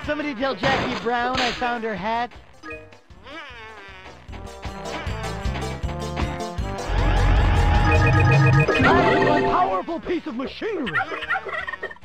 Somebody tell Jackie Brown I found her hat. That's one powerful piece of machinery.